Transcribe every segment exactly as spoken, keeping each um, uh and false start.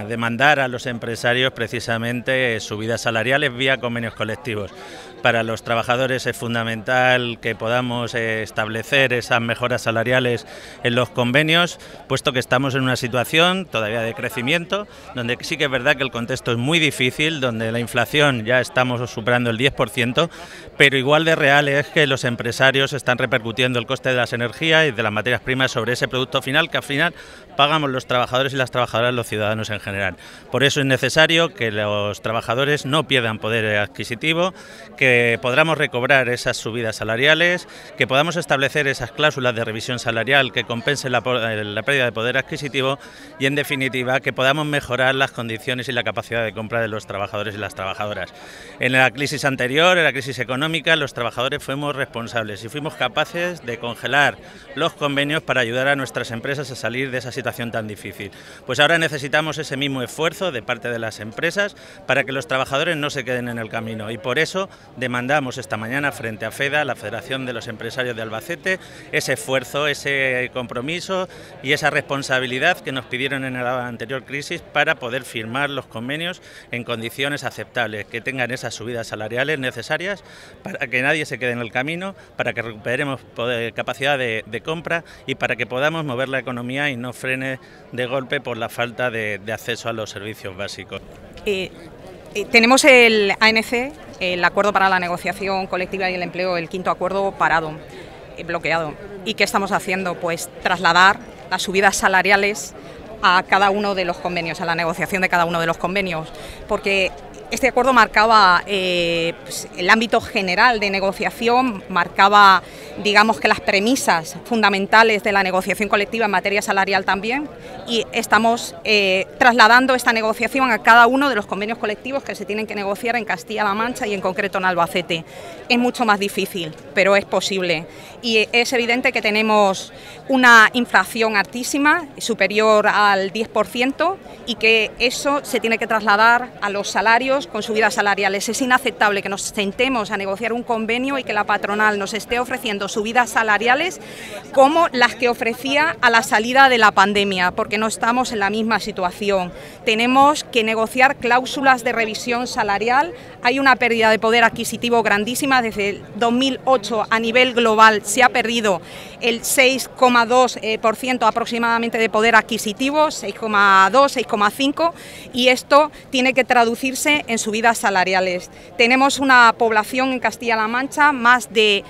demandar a los empresarios precisamente subidas salariales vía convenios colectivos. Para los trabajadores es fundamental que podamos establecer esas mejoras salariales en los convenios, puesto que estamos en una situación todavía de crecimiento, donde sí que es verdad que el contexto es muy difícil, donde la inflación ya estamos superando el diez por ciento, pero igual de real es que los empresarios están repercutiendo el coste de las energías y de las materias primas sobre ese producto final, que al final pagamos los trabajadores y las trabajadoras, los ciudadanos en general. Por eso es necesario que los trabajadores no pierdan poder adquisitivo, que podamos recobrar esas subidas salariales, que podamos establecer esas cláusulas de revisión salarial que compensen la, la pérdida de poder adquisitivo y, en definitiva, que podamos mejorar las condiciones y la capacidad de compra de los trabajadores y las trabajadoras. En la crisis anterior, en la crisis económica, los trabajadores fuimos responsables y fuimos capaces de congelar los convenios para ayudar a nuestras empresas a salir de esa situación tan difícil. Pues ahora necesitamos ese mismo esfuerzo de parte de las empresas para que los trabajadores no se queden en el camino, y por eso demandamos esta mañana frente a FEDA, la Federación de los Empresarios de Albacete, ese esfuerzo, ese compromiso y esa responsabilidad que nos pidieron en la anterior crisis para poder firmar los convenios en condiciones aceptables, que tengan esas subidas salariales necesarias para que nadie se quede en el camino, para que recuperemos poder, capacidad de, de compra y para que podamos mover la economía y no frene de golpe por la falta de, de acceso a los servicios básicos. Eh, eh, tenemos el A N C, el Acuerdo para la Negociación Colectiva y el Empleo, el quinto acuerdo parado, eh, bloqueado. ¿Y qué estamos haciendo? Pues trasladar las subidas salariales a cada uno de los convenios, a la negociación de cada uno de los convenios, porque este acuerdo marcaba eh, pues, el ámbito general de negociación, marcaba, digamos, que las premisas fundamentales de la negociación colectiva en materia salarial también, y estamos eh, trasladando esta negociación a cada uno de los convenios colectivos que se tienen que negociar en Castilla-La Mancha y en concreto en Albacete. Es mucho más difícil, pero es posible, y es evidente que tenemos una inflación altísima, superior al diez por ciento, y que eso se tiene que trasladar a los salarios con subidas salariales. Es inaceptable que nos sentemos a negociar un convenio y que la patronal nos esté ofreciendo subidas salariales como las que ofrecía a la salida de la pandemia, porque no estamos en la misma situación. Tenemos que negociar cláusulas de revisión salarial. Hay una pérdida de poder adquisitivo grandísima. Desde el dos mil ocho a nivel global se ha perdido el seis coma dos por ciento aproximadamente de poder adquisitivo, seis coma dos, seis coma cinco, y esto tiene que traducirse en subidas salariales. Tenemos una población en Castilla-La Mancha, más, de,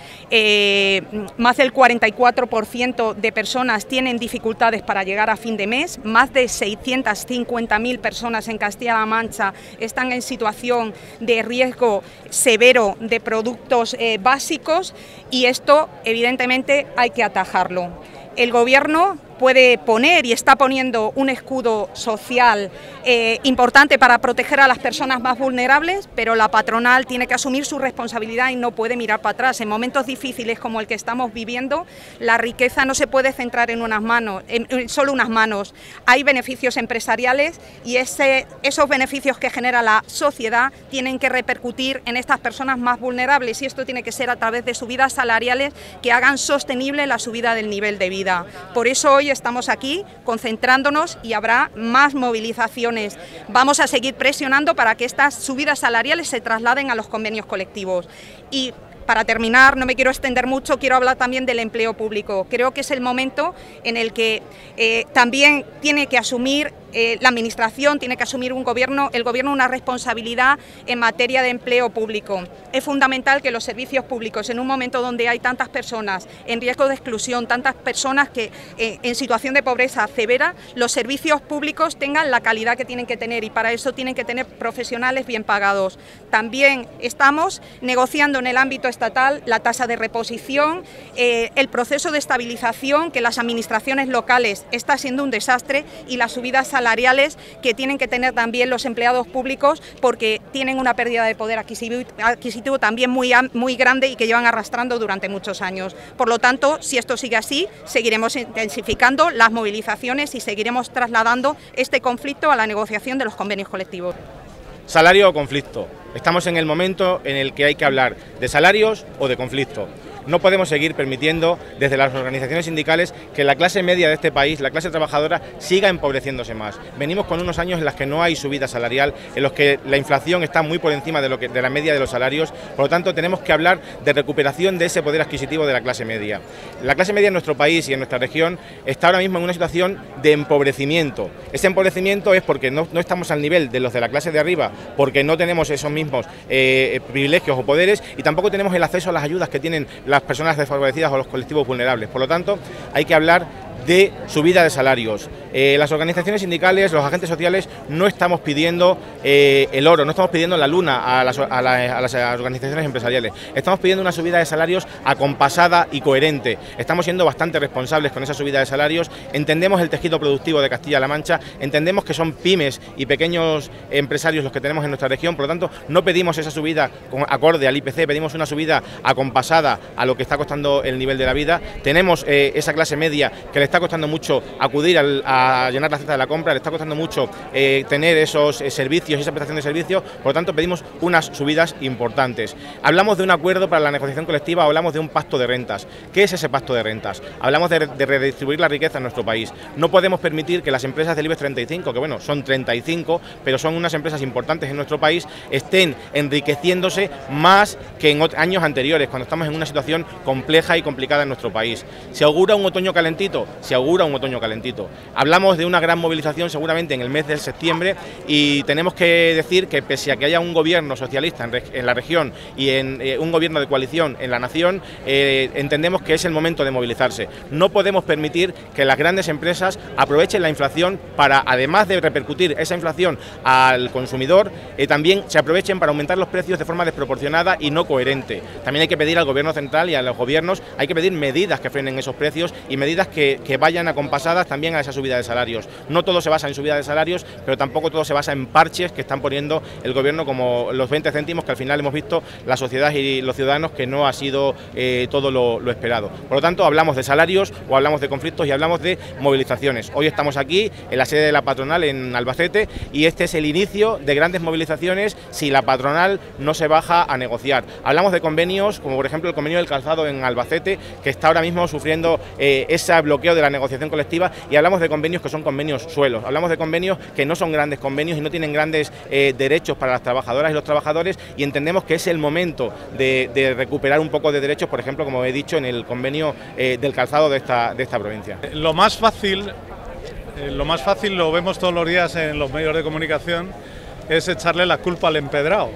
eh, más del cuarenta y cuatro por ciento de personas tienen dificultades para llegar a fin de mes, más de seiscientas cincuenta mil personas en Castilla-La Mancha están en situación de riesgo severo de productos eh, básicos, y esto evidentemente hay que atajarlo. El Gobierno puede poner y está poniendo un escudo social eh, importante para proteger a las personas más vulnerables, pero la patronal tiene que asumir su responsabilidad y no puede mirar para atrás. En momentos difíciles como el que estamos viviendo, la riqueza no se puede centrar en unas manos, en solo unas manos. Hay beneficios empresariales y ese, esos beneficios que genera la sociedad tienen que repercutir en estas personas más vulnerables, y esto tiene que ser a través de subidas salariales que hagan sostenible la subida del nivel de vida. Por eso hoy estamos aquí concentrándonos y habrá más movilizaciones. Vamos a seguir presionando para que estas subidas salariales se trasladen a los convenios colectivos. Y para terminar, no me quiero extender mucho, quiero hablar también del empleo público. Creo que es el momento en el que eh, también tiene que asumir eh, la Administración, tiene que asumir un gobierno, el Gobierno una responsabilidad en materia de empleo público. Es fundamental que los servicios públicos, en un momento donde hay tantas personas en riesgo de exclusión, tantas personas que eh, en situación de pobreza severa, los servicios públicos tengan la calidad que tienen que tener, y para eso tienen que tener profesionales bien pagados. También estamos negociando en el ámbito estatal la tasa de reposición, eh, el proceso de estabilización, que las administraciones locales está siendo un desastre, y las subidas salariales que tienen que tener también los empleados públicos, porque tienen una pérdida de poder adquisitivo, adquisitivo también muy, muy grande y que llevan arrastrando durante muchos años. Por lo tanto, si esto sigue así, seguiremos intensificando las movilizaciones y seguiremos trasladando este conflicto a la negociación de los convenios colectivos. Salario o conflicto. Estamos en el momento en el que hay que hablar de salarios o de conflicto. No podemos seguir permitiendo desde las organizaciones sindicales que la clase media de este país, la clase trabajadora, siga empobreciéndose más. Venimos con unos años en los que no hay subida salarial, en los que la inflación está muy por encima de, lo que, de la media de los salarios, por lo tanto tenemos que hablar de recuperación de ese poder adquisitivo de la clase media. La clase media en nuestro país y en nuestra región está ahora mismo en una situación de empobrecimiento. Ese empobrecimiento es porque no, no estamos al nivel de los de la clase de arriba, porque no tenemos esos mismos eh, privilegios o poderes y tampoco tenemos el acceso a las ayudas que tienen las personas desfavorecidas o los colectivos vulnerables. Por lo tanto, hay que hablar de subida de salarios. Eh, las organizaciones sindicales, los agentes sociales, no estamos pidiendo eh, el oro, no estamos pidiendo la luna a las, a, la, a las organizaciones empresariales, estamos pidiendo una subida de salarios acompasada y coherente. Estamos siendo bastante responsables con esa subida de salarios, entendemos el tejido productivo de Castilla-La Mancha, entendemos que son pymes y pequeños empresarios los que tenemos en nuestra región, por lo tanto no pedimos esa subida con acorde al I P C, pedimos una subida acompasada a lo que está costando el nivel de la vida. Tenemos eh, esa clase media que le está costando mucho acudir al, a llenar la cesta de la compra, le está costando mucho eh, tener esos eh, servicios, esa prestación de servicios, por lo tanto pedimos unas subidas importantes. Hablamos de un acuerdo para la negociación colectiva, hablamos de un pacto de rentas. ¿Qué es ese pacto de rentas? Hablamos de, de redistribuir la riqueza en nuestro país. No podemos permitir que las empresas del IBEX treinta y cinco, que bueno, son treinta y cinco, pero son unas empresas importantes en nuestro país, estén enriqueciéndose más que en años anteriores, cuando estamos en una situación compleja y complicada en nuestro país. ¿Se augura un otoño calentito? Se augura un otoño calentito. Hablamos de una gran movilización seguramente en el mes de septiembre y tenemos que decir que pese a que haya un gobierno socialista en, en la región y en eh, un gobierno de coalición en la nación, eh, entendemos que es el momento de movilizarse. No podemos permitir que las grandes empresas aprovechen la inflación para, además de repercutir esa inflación al consumidor, eh, también se aprovechen para aumentar los precios de forma desproporcionada y no coherente. También hay que pedir al gobierno central y a los gobiernos, hay que pedir medidas que frenen esos precios y medidas que, que vayan acompasadas también a esa subida de salarios. No todo se basa en subida de salarios, pero tampoco todo se basa en parches que están poniendo el gobierno, como los veinte céntimos que al final hemos visto la sociedad y los ciudadanos que no ha sido eh, todo lo, lo esperado. Por lo tanto, hablamos de salarios o hablamos de conflictos y hablamos de movilizaciones. Hoy estamos aquí en la sede de la patronal en Albacete y este es el inicio de grandes movilizaciones si la patronal no se baja a negociar. Hablamos de convenios, como por ejemplo el convenio del calzado en Albacete, que está ahora mismo sufriendo eh, ese bloqueo de la negociación colectiva, y hablamos de convenios que son convenios suelos, hablamos de convenios que no son grandes convenios y no tienen grandes eh, derechos para las trabajadoras y los trabajadores, y entendemos que es el momento de, de recuperar un poco de derechos, por ejemplo, como he dicho, en el convenio eh, del calzado de esta, de esta provincia. Lo más fácil, eh, lo más fácil lo vemos todos los días en los medios de comunicación, es echarle la culpa al empedrado.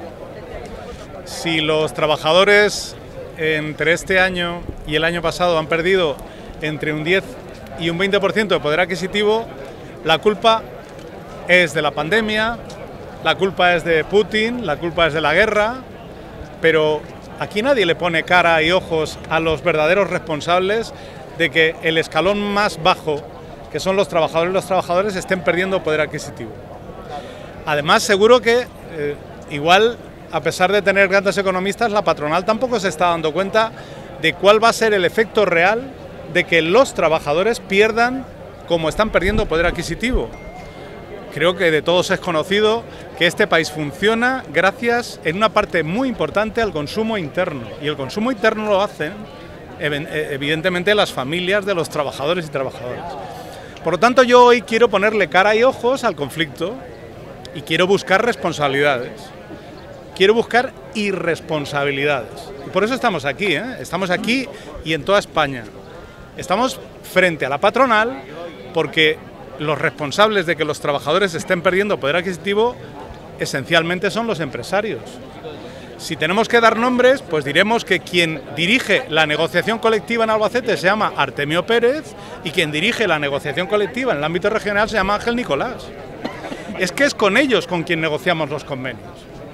Si los trabajadores entre este año y el año pasado han perdido entre un diez y un veinte por ciento de poder adquisitivo, la culpa es de la pandemia, la culpa es de Putin, la culpa es de la guerra, pero aquí nadie le pone cara y ojos a los verdaderos responsables de que el escalón más bajo, que son los trabajadores y los trabajadores, estén perdiendo poder adquisitivo. Además, seguro que eh, igual, a pesar de tener grandes economistas, la patronal tampoco se está dando cuenta de cuál va a ser el efecto real de que los trabajadores pierdan como están perdiendo poder adquisitivo. Creo que de todos es conocido que este país funciona gracias, en una parte muy importante, al consumo interno. Y el consumo interno lo hacen, evidentemente, las familias de los trabajadores y trabajadoras. Por lo tanto, yo hoy quiero ponerle cara y ojos al conflicto y quiero buscar responsabilidades. Quiero buscar irresponsabilidades. Y por eso estamos aquí, ¿eh? Estamos aquí y en toda España. Estamos frente a la patronal porque los responsables de que los trabajadores estén perdiendo poder adquisitivo esencialmente son los empresarios. Si tenemos que dar nombres, pues diremos que quien dirige la negociación colectiva en Albacete se llama Artemio Pérez y quien dirige la negociación colectiva en el ámbito regional se llama Ángel Nicolás. Es que es con ellos con quien negociamos los convenios.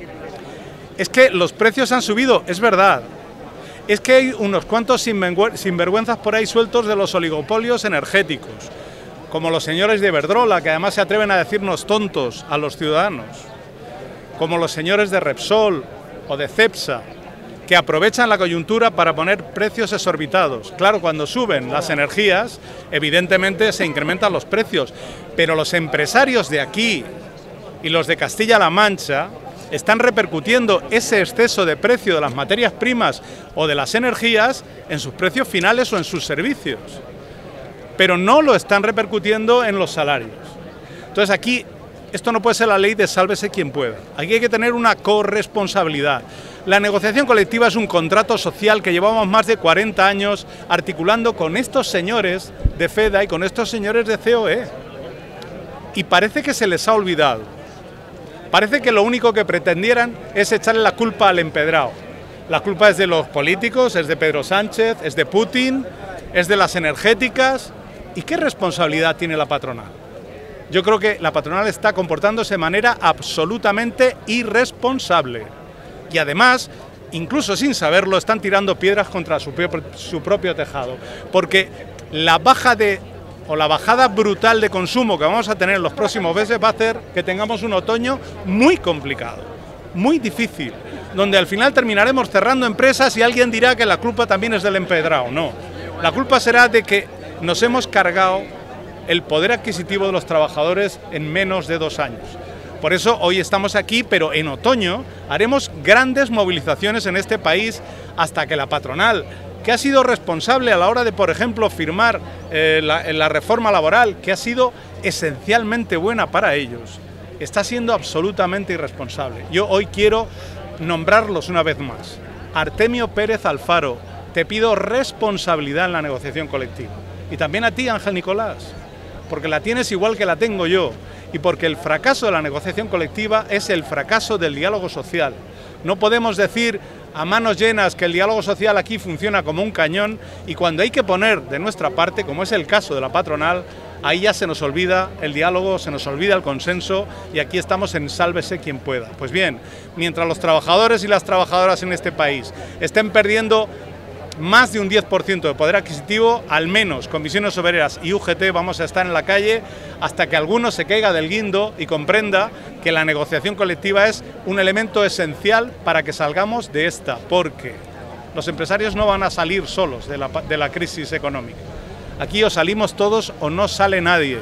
Es que los precios han subido, es verdad. Es que hay unos cuantos sinvergüenzas por ahí sueltos de los oligopolios energéticos, como los señores de Iberdrola, que además se atreven a decirnos tontos a los ciudadanos, como los señores de Repsol o de Cepsa, que aprovechan la coyuntura para poner precios exorbitados. Claro, cuando suben las energías, evidentemente se incrementan los precios, pero los empresarios de aquí y los de Castilla-La Mancha están repercutiendo ese exceso de precio de las materias primas o de las energías en sus precios finales o en sus servicios, pero no lo están repercutiendo en los salarios. Entonces aquí, esto no puede ser la ley de sálvese quien pueda. Aquí hay que tener una corresponsabilidad. La negociación colectiva es un contrato social que llevamos más de cuarenta años articulando con estos señores de FEDA y con estos señores de C O E. Y parece que se les ha olvidado. Parece que lo único que pretendieran es echarle la culpa al empedrado. La culpa es de los políticos, es de Pedro Sánchez, es de Putin, es de las energéticas. ¿Y qué responsabilidad tiene la patronal? Yo creo que la patronal está comportándose de manera absolutamente irresponsable. Y además, incluso sin saberlo, están tirando piedras contra su propio, su propio tejado. Porque la baja de, o la bajada brutal de consumo que vamos a tener en los próximos meses va a hacer que tengamos un otoño muy complicado, muy difícil, donde al final terminaremos cerrando empresas y alguien dirá que la culpa también es del empedrado. No, la culpa será de que nos hemos cargado el poder adquisitivo de los trabajadores en menos de dos años. Por eso hoy estamos aquí, pero en otoño haremos grandes movilizaciones en este país hasta que la patronal, que ha sido responsable a la hora de, por ejemplo, firmar eh, la, la reforma laboral, que ha sido esencialmente buena para ellos, está siendo absolutamente irresponsable. Yo hoy quiero nombrarlos una vez más. Artemio Pérez Alfaro, te pido responsabilidad en la negociación colectiva. Y también a ti, Ángel Nicolás, porque la tienes igual que la tengo yo, y porque el fracaso de la negociación colectiva es el fracaso del diálogo social. No podemos decir a manos llenas que el diálogo social aquí funciona como un cañón y cuando hay que poner de nuestra parte, como es el caso de la patronal, ahí ya se nos olvida el diálogo, se nos olvida el consenso y aquí estamos en sálvese quien pueda. Pues bien, mientras los trabajadores y las trabajadoras en este país estén perdiendo más de un diez por ciento de poder adquisitivo, al menos Comisiones Obreras y U G T vamos a estar en la calle hasta que alguno se caiga del guindo y comprenda que la negociación colectiva es un elemento esencial para que salgamos de esta, porque los empresarios no van a salir solos de la, de la crisis económica. Aquí o salimos todos o no sale nadie.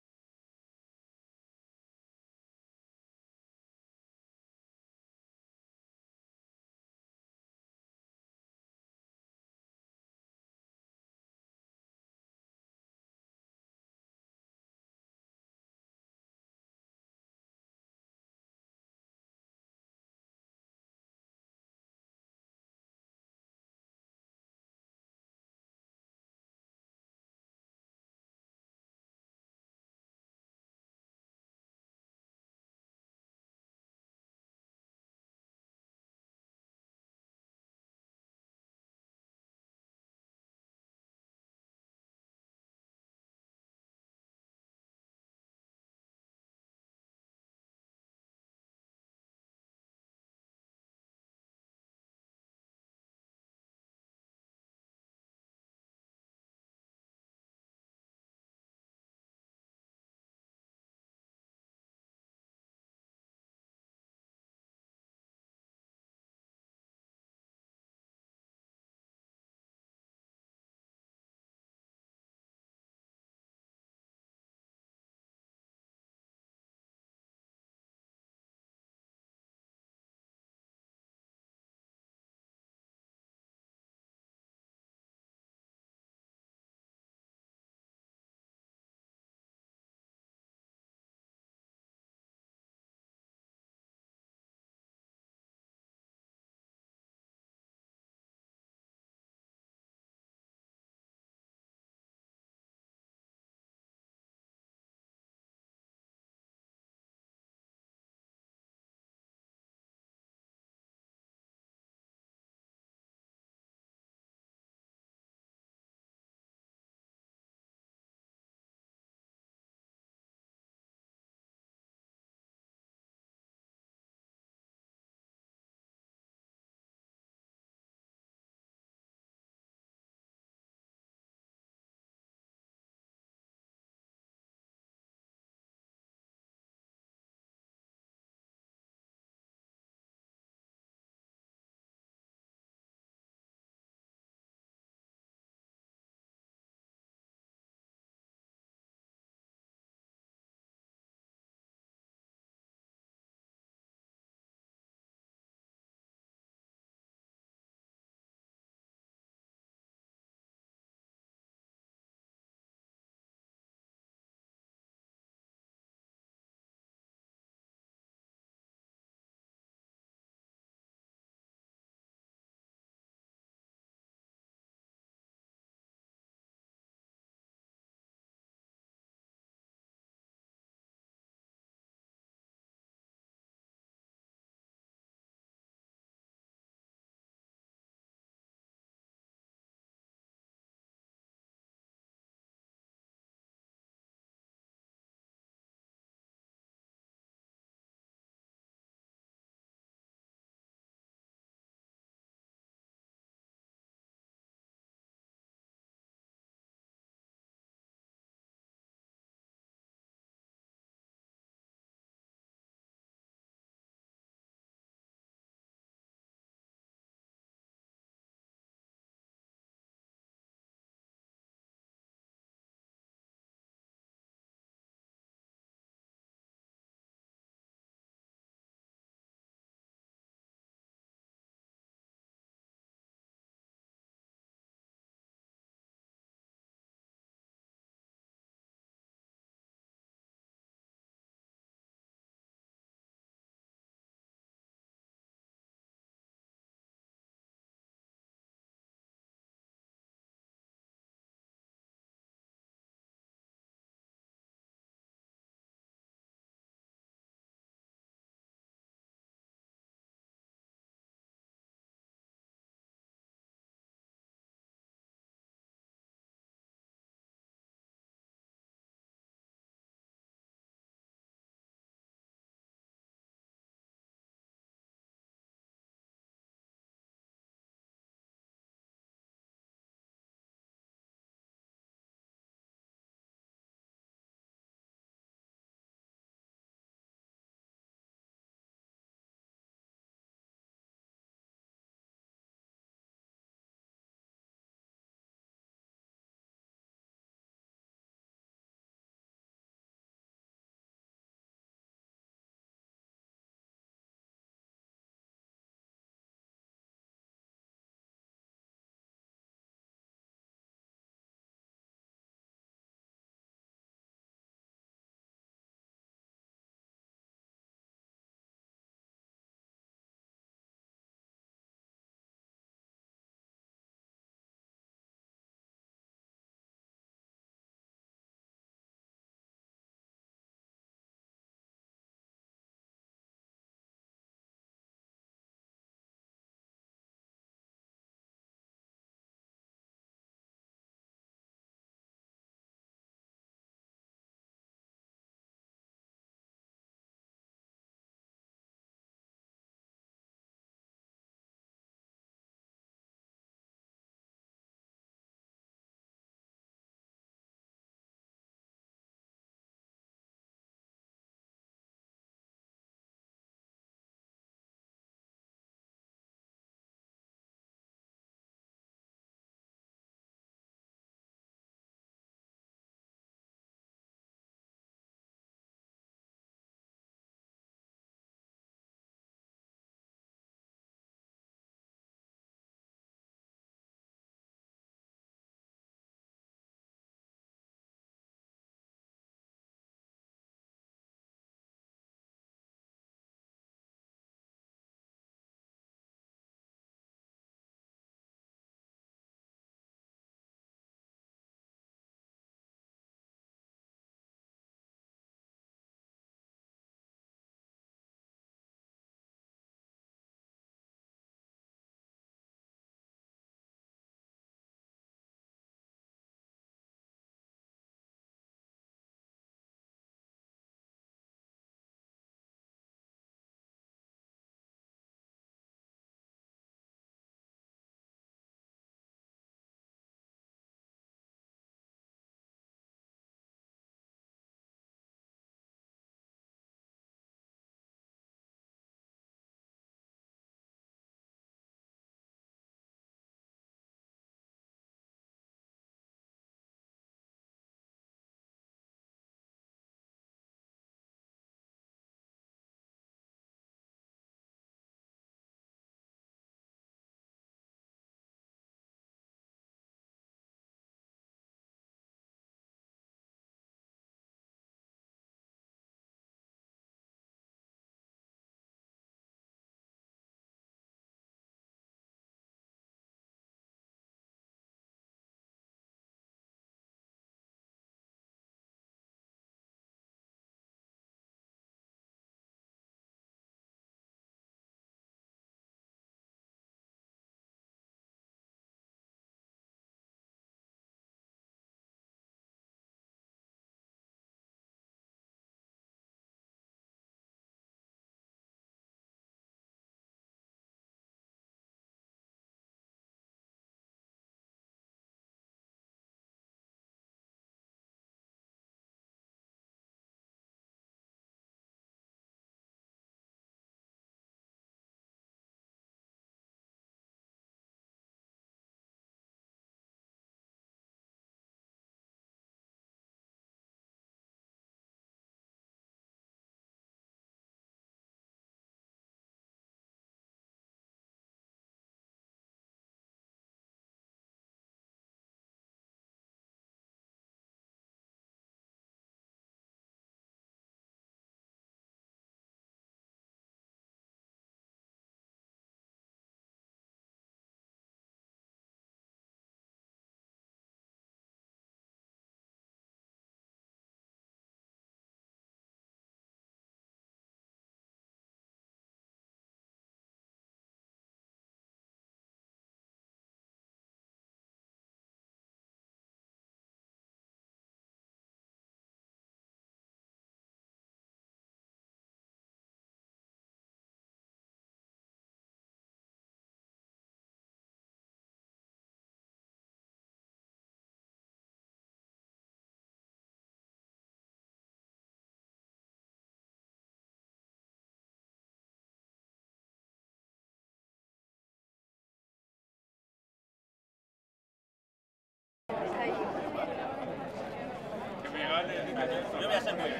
Yo voy a ser muy